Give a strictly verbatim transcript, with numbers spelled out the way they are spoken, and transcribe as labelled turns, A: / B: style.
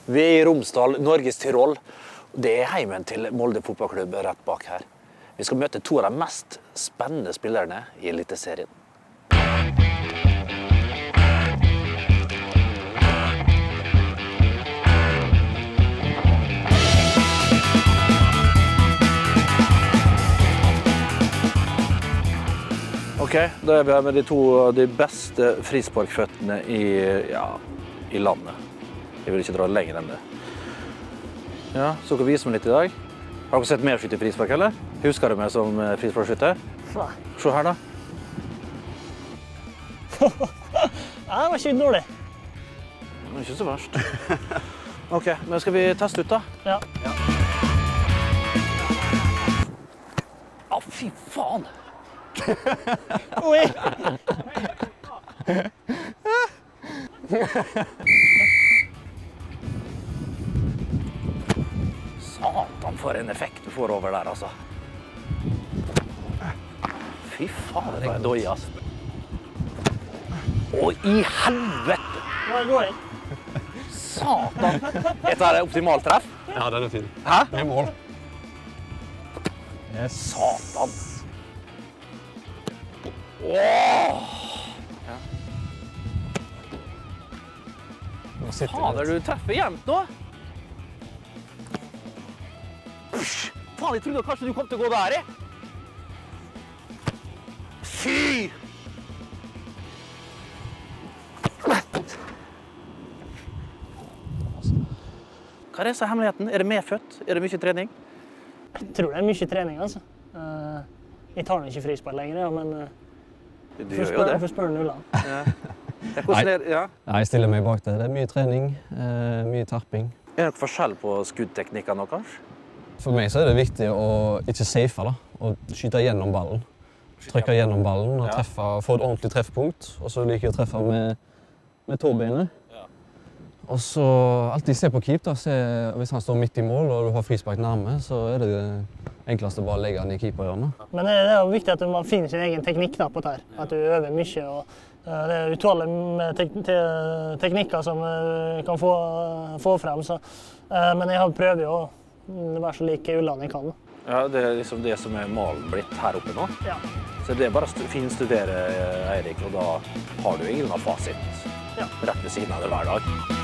A: Vi er i Romsdal, Norges Tyrol. Det er heimen til Molde fotballklubb rett bak her. Vi skal møte to av de mest spennende spillerne i Eliteserien. Ok, da er vi her med de to av de beste frisparkføttene i, ja, i landet. Jeg vil ikke dra lenger enn det. Ja, så dere vise meg litt i dag. Har dere sett mer skytte i frispark, eller? Husker du meg som frisparkskytter?
B: Nei.
A: Se her da.
B: Ja, det var ikke dårlig.
A: Det er ikke så verst. Ok, men skal vi teste ut da?
B: Ja.
A: Ja. Å, fy faen!
B: Oi!
A: Satan, for en effekt du får over der, altså. Fy faen, det var en døy, altså. Å, i helvete!
B: Nå går jeg.
A: Satan! Dette er optimalt treff?
C: Ja, den er fin.
A: Hæ?
C: Det er mål.
A: Yes. Satan! Åh! Ja. Fader, du treffer jevnt nå. Psh, faen, jeg trodde kanskje du kom til å gå der, jeg. Fy! Hva er det som er hemmeligheten? Er det medfødt? Er det mye trening?
B: Jeg tror det er mye trening, altså. Jeg tar den ikke frispark lenger, ja, men
A: du gjør jo det.
B: Jeg får spørre nulla.
A: Ja. Hvordan er det? Ja.
C: Jeg stiller meg bak det. Det er mye trening, eh, mye terping.
A: Er det noe forskjell på skuddteknikker nå, kanskje?
C: For meg så er det viktig å ikke safe, da, og skyte gjennom ballen. Trykke gjennom ballen og treffe, få et ordentlig treffpunkt, og så liker jeg å treffe med, med tåbeinet. Og så alltid se på keep, da. Se, hvis han står midt i mål og du har frispark nærme, så er det det enkleste bare å legge han i keeperhjørnet.
B: Men det er jo viktig at man finner sin egen teknikk da, på det her. At du øver mye. Og, uh, det er utallige med tek te teknikker som uh, kan få, uh, få frem. Så, uh, men jeg prøver jo å være så lik Ulland jeg kan.
A: Ja, det er liksom det som er malen blitt her oppe nå.
B: Ja.
A: Så det er bare å finstudere, Eirik, og da har du ingen fasit
B: ja.
A: rett ved siden av det hver dag.